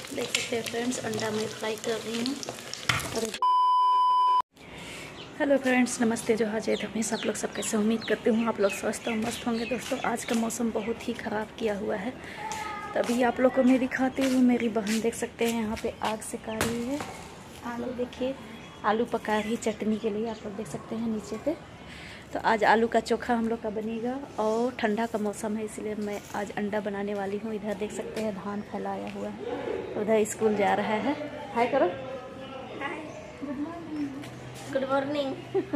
देख सकते हैं फ्रेंड्स, अंडा मैं फ्राई कर रही हूँ। और हेलो फ्रेंड्स, नमस्ते, जो हाजिर हमें आप लोग सब कैसे, उम्मीद करती हूँ आप लोग स्वस्थ और मस्त होंगे। दोस्तों, आज का मौसम बहुत ही ख़राब किया हुआ है। तभी आप लोग को मैं दिखाती हूँ। मेरी बहन देख सकते हैं यहाँ पे आग सिका रही है। आलू देखिए, आलू पका रही चटनी के लिए, आप लोग देख सकते हैं नीचे पे। तो आज आलू का चोखा हम लोग का बनेगा और ठंडा का मौसम है, इसलिए मैं आज अंडा बनाने वाली हूँ। इधर देख सकते हैं धान फैलाया हुआ है, उधर स्कूल जा रहा है। हाय करो, गुड मॉर्निंग।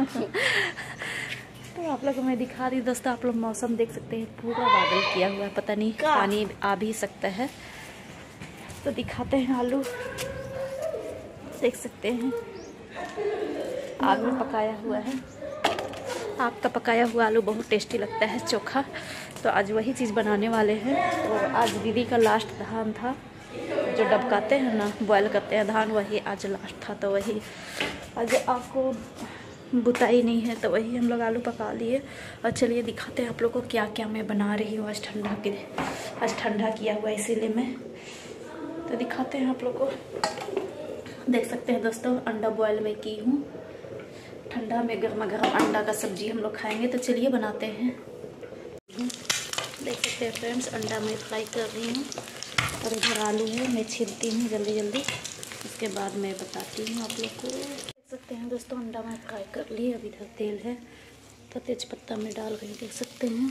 तो आप लोग को मैं दिखा रही हूँ। दोस्तों, आप लोग मौसम देख सकते हैं, पूरा बादल किया हुआ है, पता नहीं पानी आ भी सकता है। तो दिखाते हैं, आलू देख सकते हैं, आग में पकाया हुआ है। आग का पकाया हुआ आलू बहुत टेस्टी लगता है चोखा। तो आज वही चीज़ बनाने वाले हैं। तो आज दीदी का लास्ट धान था, जो डबकाते हैं ना, बॉयल करते हैं धान, वही आज लास्ट था। तो वही आज आपको बुताई नहीं है, तो वही हम लोग आलू पका लिए। और चलिए दिखाते हैं आप लोग को क्या क्या मैं बना रही हूँ। आज ठंडा किया हुआ है, इसीलिए मैं तो दिखाते हैं आप लोग को। देख सकते हैं दोस्तों, अंडा बॉयल में की हूँ। ठंडा में गर्मा गर्म अंडा का सब्जी हम लोग खाएंगे, तो चलिए बनाते हैं। देख सकते हैं फ्रेंड्स, अंडा मैं फ्राई कर रही हूँ। और इधर आलू है, मैं छीलती हूँ जल्दी जल्दी, उसके बाद मैं बताती हूँ आप लोग को। देख सकते हैं दोस्तों, अंडा मैं फ्राई कर ली। अब इधर तेल है तो तेज पत्ता में डाल रही, देख सकते हैं।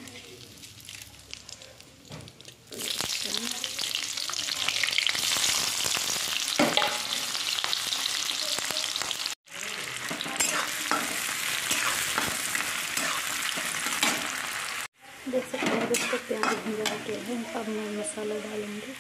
देख सकते हैं दोस्तों, प्याज भुजा के है। अब मैं मसाला डालूंगी।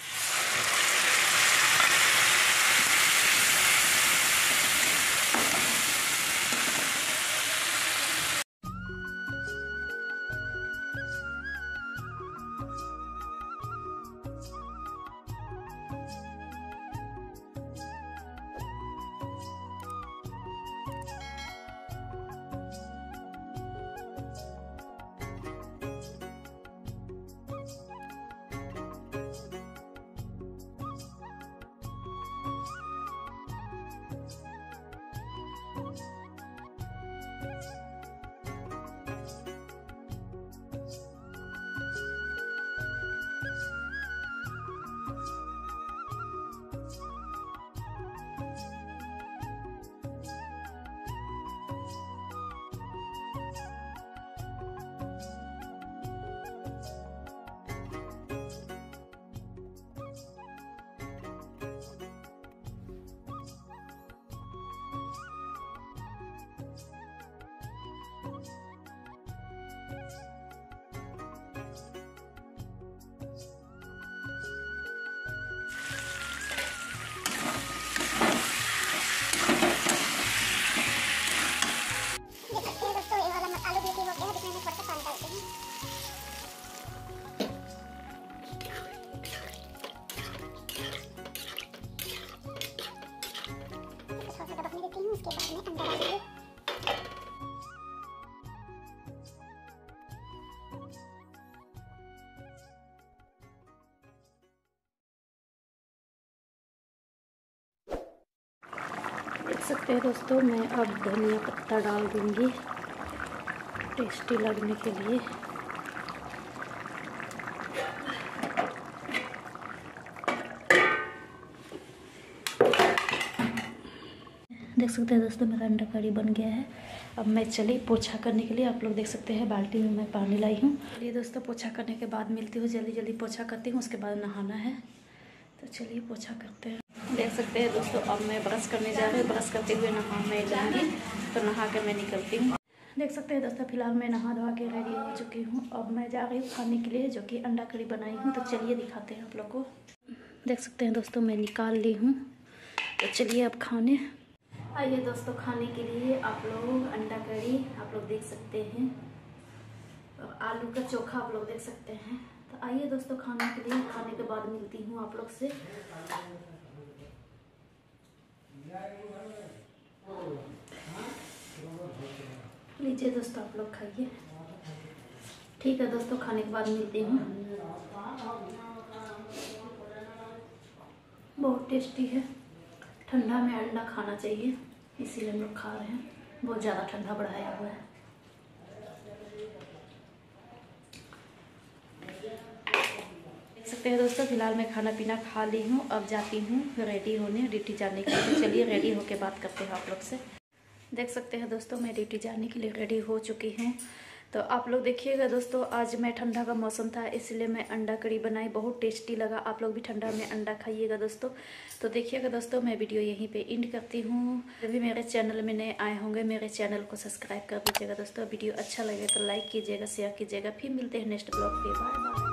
देख सकते हैं दोस्तों, मैं अब धनिया पत्ता डाल दूंगी टेस्टी लगने के लिए। देख सकते हैं दोस्तों, मेरा अंडा करी बन गया है। अब मैं चली पोछा करने के लिए। आप लोग देख सकते हैं, बाल्टी में मैं पानी लाई हूँ। चलिए दोस्तों, पोछा करने के बाद मिलती हूँ। जल्दी जल्दी पोछा करती हूँ, उसके बाद नहाना है। तो चलिए पोछा करते हैं। देख सकते हैं दोस्तों, अब मैं ब्रश करने जा रही हूँ। ब्रश करते हुए नहा मैं जाऊँगी, तो नहा के मैं निकलती हूँ। देख सकते हैं दोस्तों, फिलहाल मैं नहा धोवा के रेडी हो चुकी हूँ। अब मैं जा रही हूँ खाने के लिए, जो कि अंडा करी बनाई हूँ। तो चलिए दिखाते हैं आप लोग को। देख सकते हैं दोस्तों, मैं निकाल ली हूँ। तो चलिए अब खाने आइए दोस्तों। खाने के लिए आप लोग अंडा करी आप लोग देख सकते हैं, और आलू का चोखा आप लोग देख सकते हैं। तो आइए दोस्तों खाने के लिए। खाने के बाद मिलती हूँ आप लोग से। लीजिए दोस्तों, आप लोग खाइए। ठीक है दोस्तों, खाने के बाद मिलती हूँ। बहुत बहुत टेस्टी है। ठंडा में अंडा खाना चाहिए, इसीलिए हम लोग खा रहे हैं। बहुत ज़्यादा ठंडा बढ़ाया हुआ है। देख सकते हैं दोस्तों, फिलहाल मैं खाना पीना खा ली हूँ। अब जाती हूँ रेडी होने, ड्यूटी जाने के लिए। चलिए रेडी होके बात करते हैं आप लोग से। देख सकते हैं दोस्तों, मैं ड्यूटी जाने के लिए रेडी हो चुकी हूँ। तो आप लोग देखिएगा दोस्तों, आज मैं ठंडा का मौसम था इसलिए मैं अंडा कड़ी बनाई, बहुत टेस्टी लगा। आप लोग भी ठंडा में अंडा खाइएगा दोस्तों। तो देखिएगा दोस्तों, मैं वीडियो यहीं पे एंड करती हूँ। जब भी मेरे चैनल में नए आए होंगे, मेरे चैनल को सब्सक्राइब कर दीजिएगा दोस्तों। वीडियो अच्छा लगे तो लाइक कीजिएगा, शेयर कीजिएगा। फिर मिलते हैं नेक्स्ट ब्लॉग पे। Bye bye.